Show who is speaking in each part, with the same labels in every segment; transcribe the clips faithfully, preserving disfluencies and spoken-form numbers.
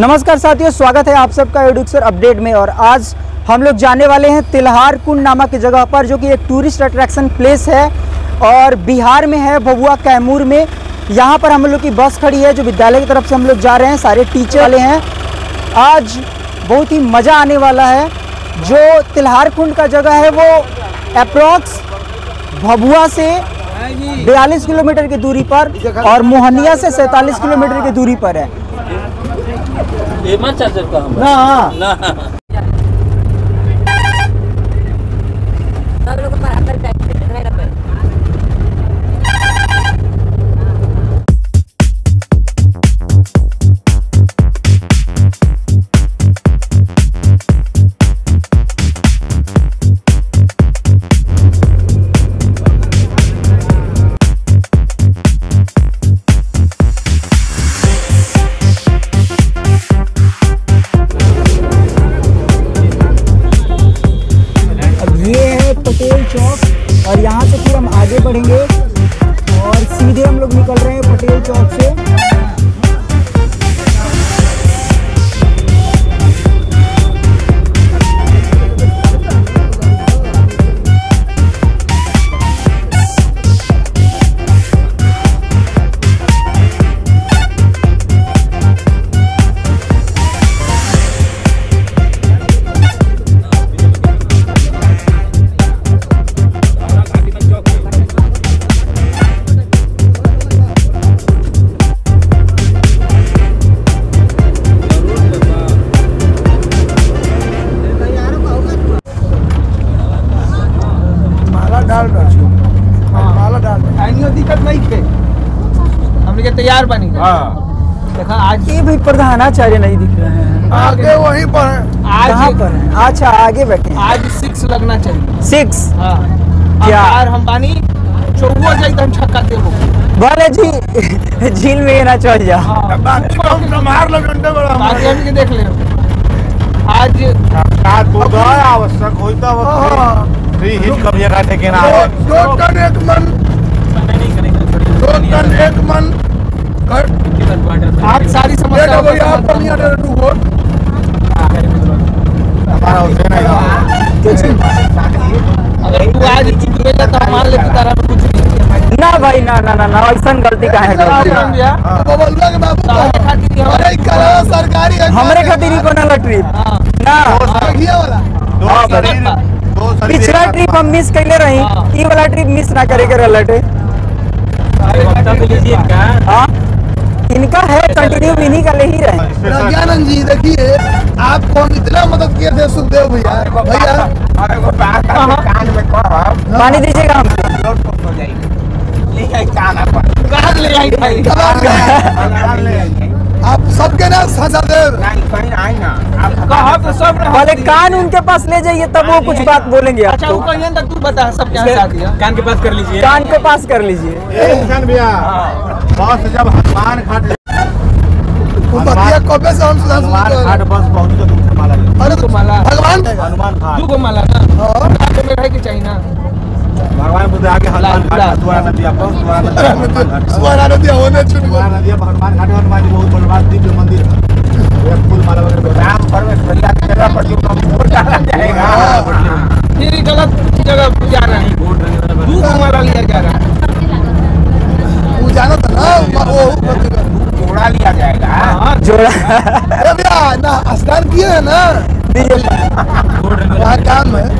Speaker 1: नमस्कार साथियों, स्वागत है आप सबका एडुक्सर अपडेट में। और आज हम लोग जाने वाले हैं तिल्हार कुंड नामक की जगह पर, जो कि एक टूरिस्ट अट्रैक्शन प्लेस है और बिहार में है, भभुआ कैमूर में। यहाँ पर हम लोग की बस खड़ी है जो विद्यालय की तरफ से हम लोग जा रहे हैं, सारे टीचर वाले हैं। आज बहुत ही मज़ा आने वाला है। जो तिल्हार कुंड का जगह है वो अप्रॉक्स भभुआ से बयालीस किलोमीटर की दूरी पर और मोहनिया से सैंतालीस किलोमीटर की दूरी पर है।
Speaker 2: ये मत चार्जर का हम
Speaker 1: ना
Speaker 2: ना
Speaker 1: पटेल चौक और यहाँ से फिर हम आगे बढ़ेंगे और सीधे हम लोग निकल रहे हैं पटेल चौक से।
Speaker 3: दिक्कत नहीं थे, हमने के तैयार बनी।
Speaker 1: हाँ।
Speaker 3: देखा आज
Speaker 1: ये भाई प्रधानाचार्य नहीं दिख रहे हैं,
Speaker 3: आगे वहीं पर है। आज
Speaker 1: कहाँ पर है? अच्छा आगे बैठे हैं।
Speaker 3: आज सिक्स लगना चाहिए।
Speaker 1: सिक्स
Speaker 3: हाँ
Speaker 1: क्या?
Speaker 3: यार हम बानी चौबो जाए तो हम छक्का देबो
Speaker 1: बोले जी झील में ना चल जा।
Speaker 3: बाकी हम के देख ले आज
Speaker 4: आवश्यक होता
Speaker 3: दो टन एक मन दो टन एक मन आप सारी समस्या अगर तू आज जीतेगा तो मान ले तारा में कुछ नहीं।
Speaker 1: ना भाई ना ना ना ना ऐसा गलती का है।
Speaker 3: सरकारी
Speaker 1: हमारे खातिर ही बनल ट्रिप ना। पिछला ट्रिप हम मिस कैले रही, ई वाला ट्रिप मिस ना करे के रहलटे। हाँ इनका है कंटिन्यू, इन्हीं का ले ही रहे।
Speaker 3: प्रज्ञानंद जी देखिए आपको इतना मदद किए थे सुखदेव भैया भैया
Speaker 1: पानी दीजिएगा हमको।
Speaker 3: आप सबके ना सजा दे
Speaker 1: पहले कान उनके पास ले जाइए तब वो कुछ बात बोलेंगे
Speaker 3: अच्छा
Speaker 1: आपको।
Speaker 3: वो कहिए तक तू बता सब क्या साथ दिया
Speaker 2: कान के पास कर लीजिए।
Speaker 1: कान के पास कर लीजिए।
Speaker 4: बस जब हनुमान घाट
Speaker 3: बतिया कबे से हम
Speaker 4: हनुमान घाट बस पहुंची तो तुमसे माला ले।
Speaker 3: अरे तो माला भगवान
Speaker 4: हनुमान घाट
Speaker 3: तू को माला ना और घाट में रह के चाहिए ना
Speaker 4: भगवान बुद्ध आगे हनुमान घाट द्वारा नदी आपको
Speaker 3: सुवारा नदी होने छुट
Speaker 4: द्वारा नदी पर हनुमान घाट हनुमान जी बहुत बड़ा दिव्य मंदिर है। एक फूल माला वगैरह राम परमेश्वरिया की जगह पर जो वोट डाला जाएगा
Speaker 3: फिर गलत जगह जा रहा है। तू को माला लिया जा रहा है वो जाना था ना वो
Speaker 4: जोड़ा लिया जाएगा।
Speaker 1: जोड़ा
Speaker 3: अरे भैया ना स्नान किए है ना वहाँ काम है।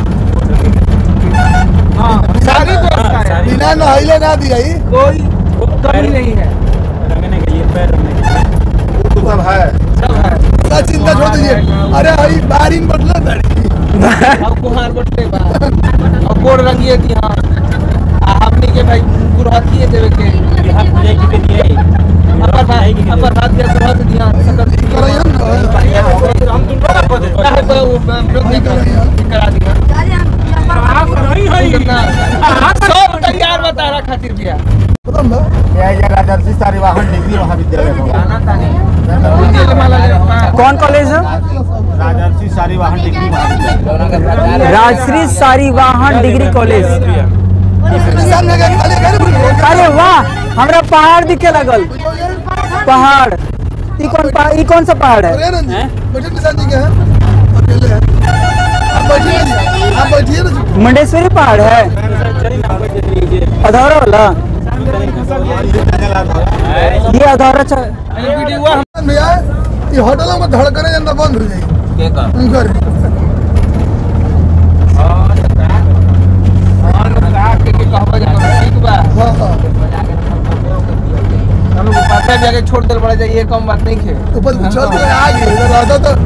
Speaker 3: हाँ सारी व्यवस्था है, बिना नहाइले ना दिया ही कोई कमी नहीं है।
Speaker 2: रंगने के लिए पैर रंगने के लिए
Speaker 4: वो तो सब है
Speaker 3: सब है, पूरा चिंता छोड़ दीजिए। अरे भाई बारिन बदला दाढ़ी अब कुहार बदले बा अब कोड रंगिए थी। हाँ हमने के भाई गुरहतिए देवे के
Speaker 2: हाथ पूजा की के दिए
Speaker 3: अपर भाई अपर हाथ दिया गुरहत दिया सकल हम तुम लोग को दे है तो वो लोग नहीं करा दिया सब तैयार बता रहा खातिर भैया।
Speaker 4: यह जगह राजर्षि सारीवाहन डिग्री महाविद्यालय
Speaker 1: कौन कॉलेज है?
Speaker 4: राजर्षि सारीवाहन डिग्री महाविद्यालय
Speaker 1: राजश्री सारीवाहन डिग्री कॉलेज। अरे वाह, हमरा पहाड़ दिखे लगल। पहाड़ ये कौन पहाड़, ये कौन सा पहाड़ है?
Speaker 3: अरे ना जी,
Speaker 2: हैं?
Speaker 3: बैठे निशान जी के हैं, अकेले हैं। आप बैठिए ना जी, आप बैठिए ना जी।
Speaker 1: मुंडेश्वरी पहाड़ है,
Speaker 2: चलिए ना बैठ लीजिए।
Speaker 1: अधौरा वाला, ये अधौरा च-
Speaker 3: भैया ये होटलों में धड़कने जनता बंद हो जाएगी उनकर। हाँ हाँ
Speaker 5: जाके छोड़ दे पड़ा जाइए, कम बात नहीं है।
Speaker 3: ऊपर चल के आ गए इधर रहता तो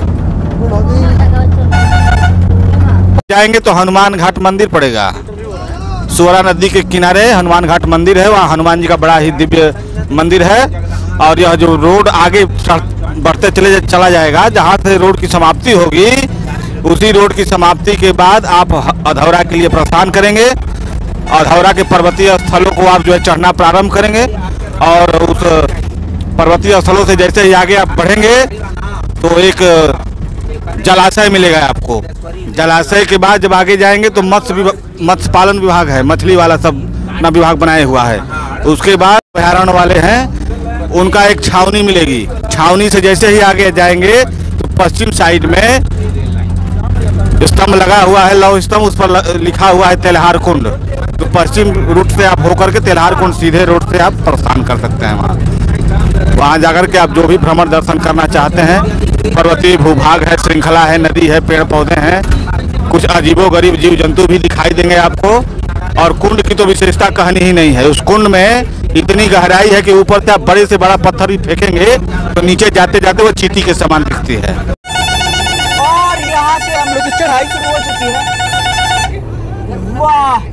Speaker 6: जाएंगे तो हनुमान घाट मंदिर पड़ेगा। सुवरा नदी के किनारे हनुमान घाट मंदिर है, वहाँ हनुमान जी का बड़ा ही दिव्य मंदिर है। और यह जो रोड आगे चढ़- बढ़ते चले चला जाएगा, जहाँ से रोड की समाप्ति होगी, उसी रोड की समाप्ति के बाद आप अधौरा के लिए प्रस्थान करेंगे। अधौरा के पर्वतीय स्थलों को आप जो है चढ़ना प्रारंभ करेंगे, और उस पर्वतीय स्थलों से जैसे ही आगे आप बढ़ेंगे तो एक जलाशय मिलेगा आपको। जलाशय के बाद जब आगे जाएंगे तो मत्स्य विभाग- मत्स्य पालन विभाग है, मछली वाला सब अपना विभाग बनाया हुआ है। उसके बाद अभयारण्य वाले हैं, उनका एक छावनी मिलेगी। छावनी से जैसे ही आगे जाएंगे तो पश्चिम साइड में स्तंभ लगा हुआ है, लौह स्तंभ, उस पर ल- लिखा हुआ है तेल्हार कुंड। तो पश्चिम रूट से आप होकर के तेल्हार कुंड सीधे रोड से आप प्रस्थान कर सकते हैं। वहाँ वहाँ जाकर के आप जो भी भ्रमण दर्शन करना चाहते हैं, पर्वतीय भूभाग है, श्रृंखला है, नदी है, पेड़ पौधे हैं, कुछ अजीबो गरीब जीव जंतु भी दिखाई देंगे आपको। और कुंड की तो विशेषता कहनी ही नहीं है। उस कुंड में इतनी गहराई है कि ऊपर से आप बड़े से बड़ा पत्थर भी फेंकेंगे तो नीचे जाते जाते वो चींटी के समान दिखती है।
Speaker 1: और यहाँ से हम लोग की चढ़ाई शुरू हो चुकी है। वाह,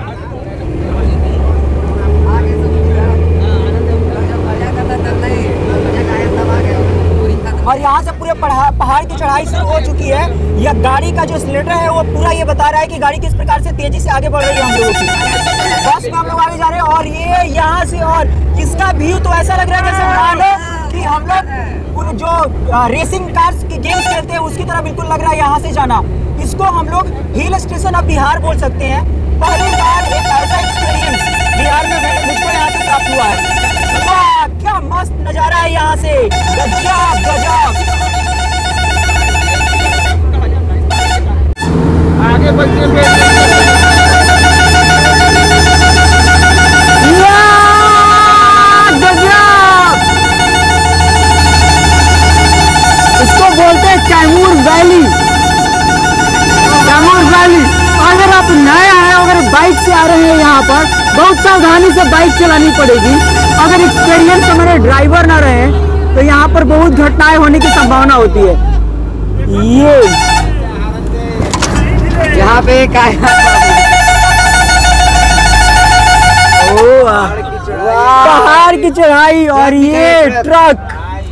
Speaker 1: और यहाँ से पूरे पढ़ा- पहाड़ की चढ़ाई शुरू हो चुकी है। यह गाड़ी का जो स्लेटर है वो पूरा ये बता रहा है कि गाड़ी किस प्रकार से तेजी से आगे बढ़ रही है हम लोगों की। बस में हम लोग आगे जा रहे हैं, और ये यहाँ से और इसका व्यू तो ऐसा लग रहा है जैसे मानो कि हम लोग पूरे जो आ, रेसिंग कार्स के गेम्स खेलते हैं उसकी तरह बिल्कुल लग रहा है यहाँ से जाना। इसको हम लोग हिल स्टेशन ऑफ बिहार बोल सकते हैं। पहली बार एक ऐसा एक्सपीरियंस बिहार में मैंने- मुझको यहाँ से प्राप्त हुआ है। वाह, क्या मस्त नजारा है यहाँ से, गजब गजब।
Speaker 5: आगे बढ़ते हुए
Speaker 1: वाह, गजब। इसको बोलते हैं कैमूर वैली। कैमूर वैली। अगर आप नए हैं, अगर बाइक से आ रहे हैं यहाँ पर, बहुत सावधानी से बाइक चलानी पड़ेगी। अगर एक्सपीरियंस हमारे ड्राइवर ना रहे तो यहाँ पर बहुत घटनाएं होने की संभावना होती है। ये यहाँ पे क्या है? ओ, पहाड़ की चढ़ाई, और ये ट्रक,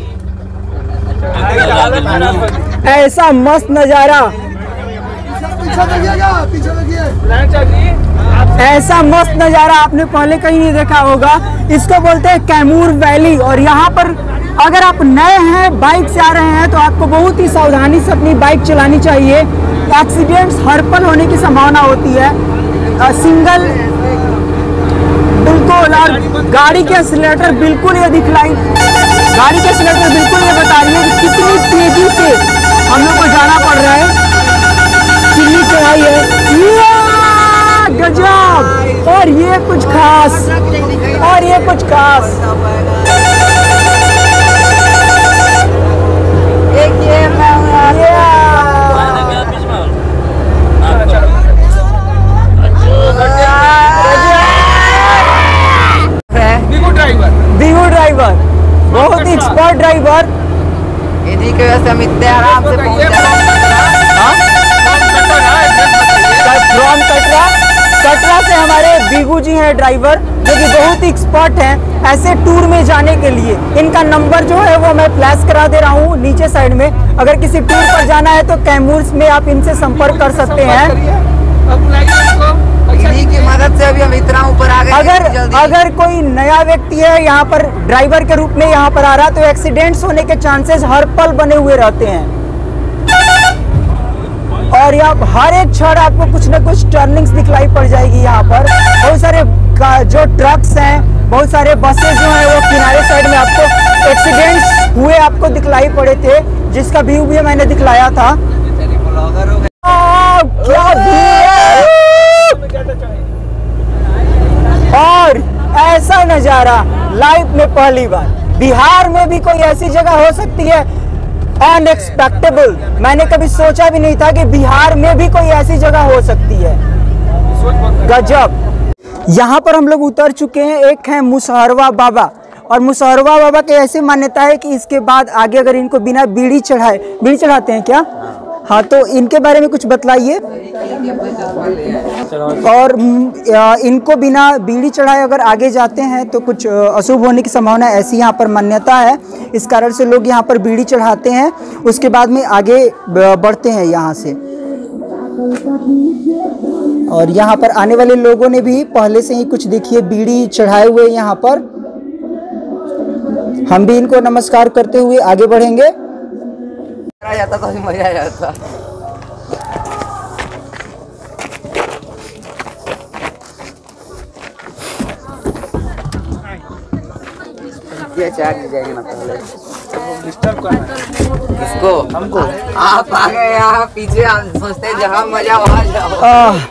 Speaker 1: ऐसा मस्त नजारा,
Speaker 3: पीछे देखिएगा, पीछे देखिए।
Speaker 1: ऐसा मस्त नजारा आपने पहले कहीं नहीं देखा होगा। इसको बोलते हैं कैमूर वैली। और यहाँ पर अगर आप नए हैं, बाइक से आ रहे हैं, तो आपको बहुत ही सावधानी से अपनी बाइक चलानी चाहिए। एक्सीडेंट्स हर पल होने की संभावना होती है। आ, सिंगल बिल्कुल, और गाड़ी के एक्सीलरेटर बिल्कुल ये दिखलाई गाड़ी के एक्सीलरेटर बिल्कुल ये बता रही है कि कितनी तेजी से हम लोग को जाना पड़ रहा है, कितनी चढ़ाई है। या, गजब। और ये कुछ खास, और ये कुछ खास।
Speaker 5: बिगू ड्राइवर
Speaker 1: बिगू ड्राइवर, बहुत ही एक्सपर्ट ड्राइवर।
Speaker 7: इन्हीं की वजह से हम इतने आराम से पहुंच
Speaker 1: फ्रॉम कटरा कटरा से हमारे बिगू जी हैं ड्राइवर, जो कि बहुत ही एक्सपर्ट हैं ऐसे टूर में जाने के लिए। इनका नंबर जो है वो मैं फ्लैश करा दे रहा हूँ नीचे साइड में। अगर किसी टूर पर जाना है तो कैमूर में आप इनसे संपर्क कर सकते हैं।
Speaker 7: इन्हीं की मदद से अभी हम इतना ऊपर आ गए।
Speaker 1: अगर
Speaker 7: जल्दी
Speaker 1: अगर कोई नया व्यक्ति है यहाँ पर ड्राइवर के रूप में यहाँ पर आ रहा है, तो एक्सीडेंट्स होने के चांसेस हर पल बने हुए रहते हैं। और यहाँ हर एक क्षण आपको कुछ न कुछ टर्निंग्स दिखलाई पड़ जाएगी। यहाँ पर बहुत सारे जो ट्रक्स हैं, बहुत सारे बसेस जो हैं वो किनारे साइड में आपको एक्सीडेंट्स हुए आपको दिखलाई पड़े थे, जिसका व्यू भी मैंने दिखलाया था। आ, क्या व्यू है! और ऐसा नजारा लाइफ में पहली बार। बिहार में भी कोई ऐसी जगह हो सकती है, अनएक्सपेक्टेबल। मैंने कभी सोचा भी नहीं था कि बिहार में भी कोई ऐसी जगह हो सकती है। गजब। यहाँ पर हम लोग उतर चुके हैं। एक है मुसहरवा बाबा, और मुसहरवा बाबा की ऐसी मान्यता है कि इसके बाद आगे अगर इनको बिना बीड़ी चढ़ाए, बीड़ी चढ़ाते हैं क्या? हाँ, तो इनके बारे में कुछ बतलाइए। और इनको बिना बीड़ी चढ़ाए अगर आगे जाते हैं तो कुछ अशुभ होने की संभावना, ऐसी यहाँ पर मान्यता है। इस कारण से लोग यहाँ पर बीड़ी चढ़ाते हैं, उसके बाद में आगे बढ़ते हैं यहाँ से। और यहाँ पर आने वाले लोगों ने भी पहले से ही कुछ देखिए बीड़ी चढ़ाए हुए यहाँ पर। हम भी इनको नमस्कार करते हुए आगे बढ़ेंगे।
Speaker 7: आ जाता तो मजा आ जाता। ये चार्ज जाएंगे ना पहले
Speaker 5: डिस्टर्ब करना
Speaker 7: इसको हमको। आप आ गए यहाँ पीछे, हम सोचते हैं जहाँ मजा वहाँ जाओ।
Speaker 1: आह,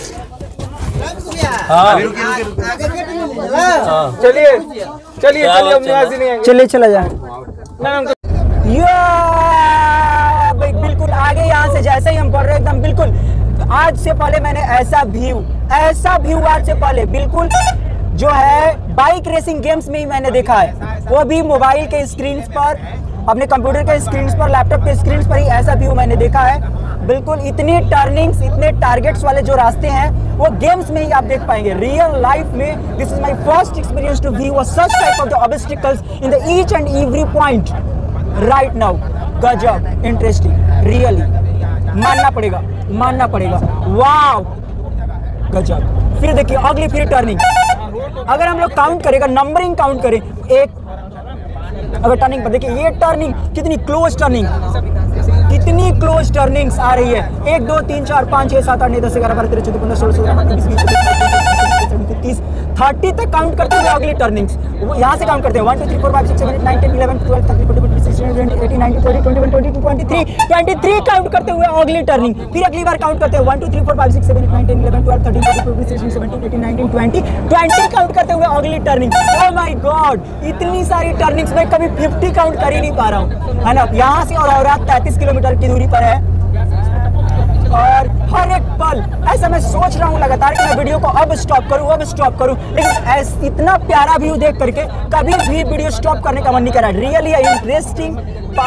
Speaker 5: चलिए चलिए चलिए हम यहाँ से नहीं आएंगे।
Speaker 1: चलिए चला जाए।
Speaker 5: ना हमको
Speaker 1: या भाई बिल्कुल आगे यहाँ से जैसे ही हम बढ़ रहे एकदम बिल्कुल आज से पहले मैंने ऐसा व्यू ऐसा व्यू आज से पहले बिल्कुल जो है बाइक रेसिंग गेम्स में ही मैंने देखा है, वो भी मोबाइल के स्क्रीन पर, अपने कंप्यूटर के स्क्रीन पर, लैपटॉप के स्क्रीन पर ही ऐसा व्यू मैंने देखा है। बिल्कुल इतनी टर्निंग्स, इतने टारगेट्स वाले जो रास्ते हैं वो गेम्स में ही आप देख पाएंगे। रियल लाइफ में this is my first experience to view such type of the obstacles in the each and every point right now. गजब इंटरेस्टिंग, रियली मानना पड़ेगा, मानना पड़ेगा। वाव गजब। फिर देखिए अगली फिर टर्निंग, अगर हम लोग काउंट करेगा, नंबरिंग काउंट करें, एक अगर टर्निंग पर देखिए ये टर्निंग कितनी क्लोज टर्निंग, कितनी क्लोज टर्निंग्स आ रही है। एक दो तीन चार पाँच छः सात आठ नौ दस ग्यारह बारह तेरह चौदह पंद्रह सोलह सत्रह अठारह उन्नीस बीस तीस थर्टी तक काउंट करते हुए अगली टर्निंग्स यहाँ से काउंट करते हैं। One two three four five six seven eight nine ten eleven twelve thirteen fourteen fifteen sixteen seventeen eighteen nineteen twenty twenty one twenty two twenty three twenty three count करते हुए अगली turning. फिर अगली बार count करते हैं one two three four five six seven eight nine ten eleven twelve thirteen fourteen fifteen sixteen seventeen eighteen nineteen twenty twenty count करते हुए अगली टर्निंग। ओह माय गॉड, इतनी सारी टर्निंग्स में कभी फिफ्टी काउंट कर ही नहीं पा रहा हूँ, है ना। यहाँ से और औरात तैंतीस किलोमीटर की दूरी पर है, और हर एक पल ऐसा मैं सोच रहा हूँ लगातार कि मैं वीडियो को अब स्टॉप करूँ, अब स्टॉप करूँ, लेकिन ऐसा इतना प्यारा व्यू देख करके कभी भी वीडियो स्टॉप करने का मन नहीं कर रहा। Really interesting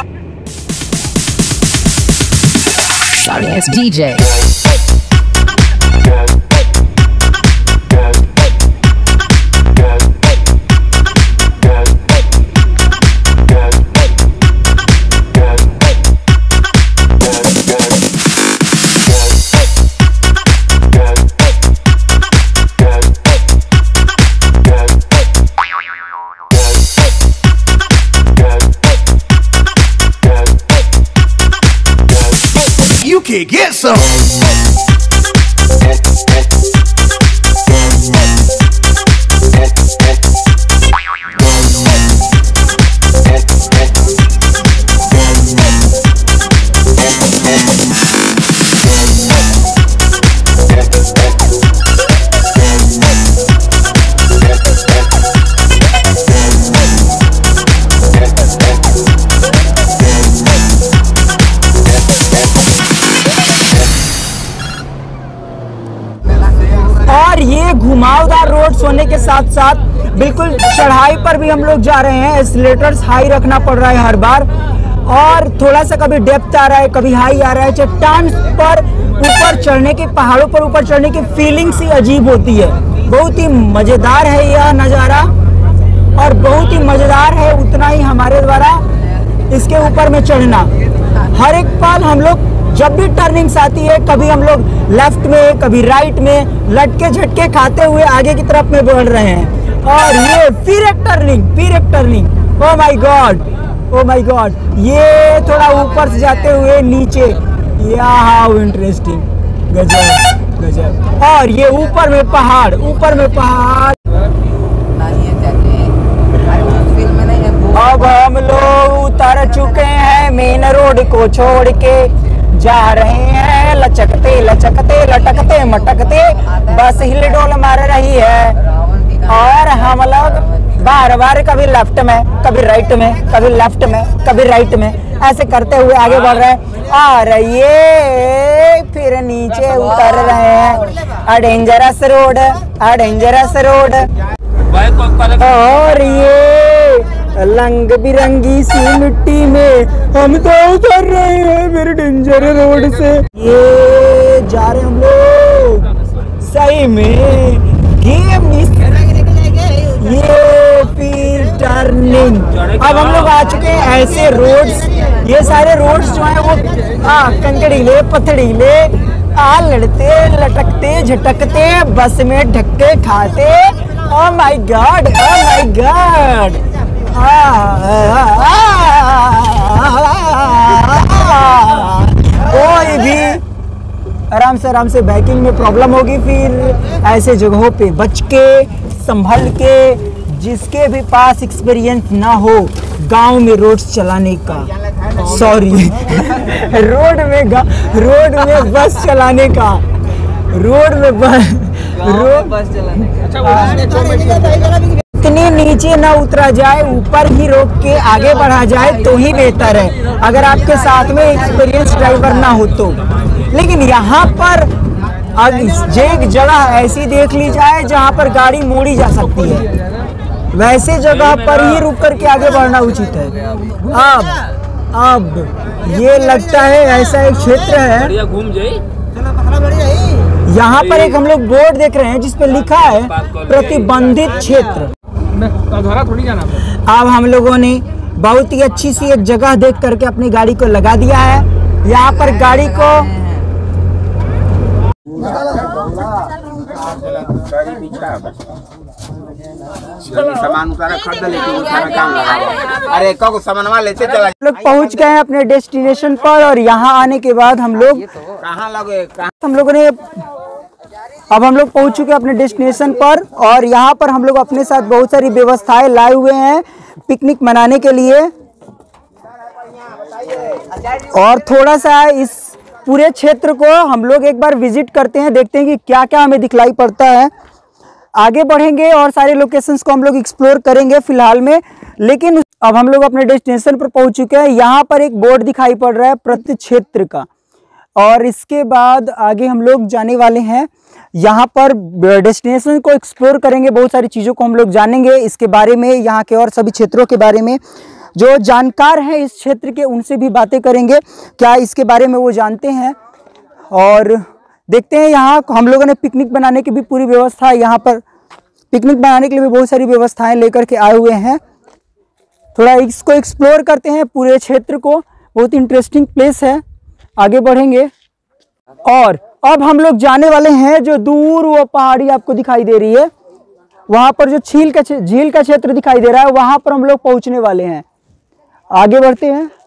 Speaker 8: D J
Speaker 3: You can get some.
Speaker 1: घुमावदार रोड होने के साथ साथ बिल्कुल चढ़ाई पर भी हम लोग जा रहे हैं। एस्केलेटर्स हाई रखना पड़ रहा है हर बार, और थोड़ा सा कभी डेप्थ आ रहा है, कभी हाई आ रहा है। चट्टान पर ऊपर चढ़ने की, पहाड़ों पर ऊपर चढ़ने की फीलिंग्स ही अजीब होती है। बहुत ही मज़ेदार है यह नज़ारा, और बहुत ही मज़ेदार है उतना ही हमारे द्वारा इसके ऊपर में चढ़ना। हर एक पल हम लोग जब भी टर्निंग्स आती है, कभी हम लोग लेफ्ट में, कभी राइट में लटके झटके खाते हुए आगे की तरफ में बढ़ रहे हैं। और ये फिर एक टर्निंग, फिर एक turning. Oh my god, oh my god, ये थोड़ा ऊपर से जाते हुए नीचे। या हाउ इंटरेस्टिंग, गजब गजब। और ये ऊपर में पहाड़, ऊपर में पहाड़। रोड को छोड़ के जा रहे हैं, लचकते लचकते लटकते मटकते बस हिलडोल मार रही है। और हम लोग बार बार कभी लेफ्ट में, कभी राइट में, कभी लेफ्ट में, कभी राइट में, ऐसे करते हुए आगे बढ़ रहे हैं। और ये फिर नीचे उतर रहे हैं। A dangerous road, a dangerous road. और ये रंग बिरंगी सी मिट्टी में हम तो उतर रहे हैं फिर डेंजर रोड से। ये जा रहे हम लोग सही में गेम मिस, ये फिर टर्निंग। अब हम लोग आ चुके हैं ऐसे रोड्स, ये सारे रोड्स जो हैं वो आ कंकड़ीले पथड़ीले, आ लड़ते लटकते झटकते बस में धक्के खाते। Oh my god, oh my god. कोई भी आराम से आराम से बाइकिंग में प्रॉब्लम होगी, फिर ऐसे जगहों पे बच के संभल के, जिसके भी पास एक्सपीरियंस ना हो गांव में रोड्स चलाने का, सॉरी रोड में रोड में बस चलाने का, रोड में बस रोड बस चलाने का। इतने नीचे ना उतरा जाए, ऊपर ही रोक के आगे बढ़ा जाए तो ही बेहतर है, अगर आपके साथ में एक्सपीरियंस ड्राइवर ना हो तो। लेकिन यहाँ पर अब एक जगह ऐसी देख ली जाए जहाँ पर गाड़ी मोड़ी जा सकती है, वैसे जगह पर ही रुक करके आगे बढ़ना उचित है। अब अब ये लगता है ऐसा एक क्षेत्र है,
Speaker 2: घूम जाए।
Speaker 1: यहाँ पर एक हम लोग बोर्ड देख रहे हैं जिसपे लिखा है प्रतिबंधित क्षेत्र।
Speaker 5: थोड़ी जाना।
Speaker 1: अब हम लोगों ने बहुत ही अच्छी सी एक जगह देख करके अपनी गाड़ी को लगा दिया है। यहाँ पर गाड़ी को
Speaker 4: सामान उतारा खरीद लेके उठाना काम लगा। अरे कब सामान लेते चला।
Speaker 1: लोग पहुँच गए हैं अपने डेस्टिनेशन पर, और यहाँ आने के बाद हम लोग
Speaker 4: कहाँ लगे कहाँ?
Speaker 1: हम लोगों ने अब हम लोग पहुंच चुके हैं अपने डेस्टिनेशन पर, और यहाँ पर हम लोग अपने साथ बहुत सारी व्यवस्थाएं लाए हुए हैं पिकनिक मनाने के लिए। और थोड़ा सा इस पूरे क्षेत्र को हम लोग एक बार विजिट करते हैं, देखते हैं कि क्या क्या हमें दिखलाई पड़ता है। आगे बढ़ेंगे और सारे लोकेशंस को हम लोग एक्सप्लोर करेंगे फिलहाल में। लेकिन अब हम लोग अपने डेस्टिनेशन पर पहुंच चुके हैं। यहाँ पर एक बोर्ड दिखाई पड़ रहा है प्रति क्षेत्र का, और इसके बाद आगे हम लोग जाने वाले हैं। यहाँ पर डेस्टिनेशन को एक्सप्लोर करेंगे, बहुत सारी चीज़ों को हम लोग जानेंगे इसके बारे में, यहाँ के और सभी क्षेत्रों के बारे में। जो जानकार हैं इस क्षेत्र के उनसे भी बातें करेंगे, क्या इसके बारे में वो जानते हैं। और देखते हैं, यहाँ हम लोगों ने पिकनिक बनाने की भी पूरी व्यवस्था, यहाँ पर पिकनिक बनाने के लिए भी बहुत सारी व्यवस्थाएं लेकर के आए हुए हैं। थोड़ा इसको एक्सप्लोर करते हैं पूरे क्षेत्र को, बहुत इंटरेस्टिंग प्लेस है। आगे बढ़ेंगे और अब हम लोग जाने वाले हैं जो दूर वो पहाड़ी आपको दिखाई दे रही है, वहाँ पर जो झील का झील का क्षेत्र दिखाई दे रहा है, वहाँ पर हम लोग पहुँचने वाले हैं। आगे बढ़ते हैं।